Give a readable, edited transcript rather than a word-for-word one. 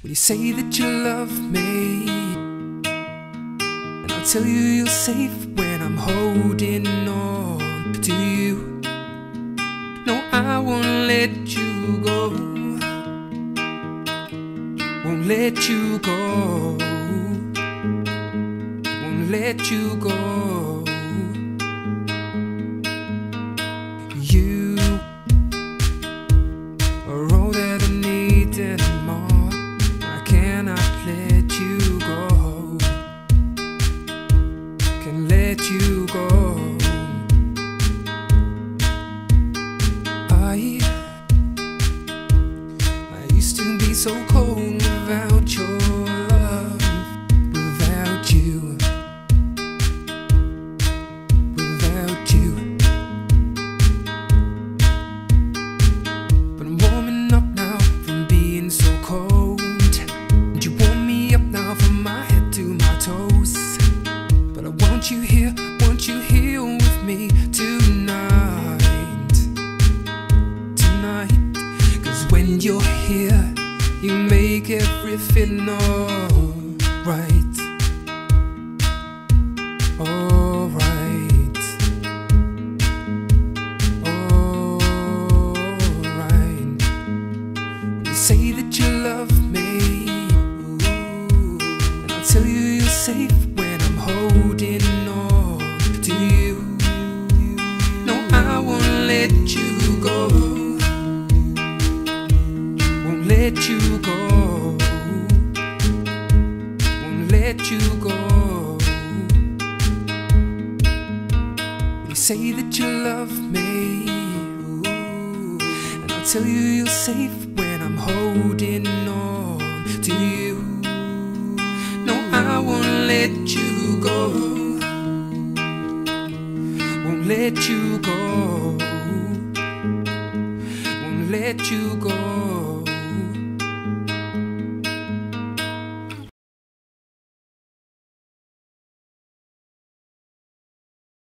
When you say that you love me, and I'll tell you you're safe when I'm holding on to you. No, I won't let you go, won't let you go, won't let you go. You are all that I need and more. I cannot let you go, can't let you go. I used to be so cold without your love, without you, without you. But I'm warming up now from being so cold, and you warm me up now from my head to my toes. But I want you here with me tonight, tonight. 'Cause when you're here, you make everything alright, alright, alright. You say that you love me, and I'll tell you you're safe when I'm holding on to you. No, I won't let you go, won't let you go, won't let you go. You say that you love me, and I'll tell you you're safe when I'm holding on to you. No, I won't let you go, won't let you go, won't let you go.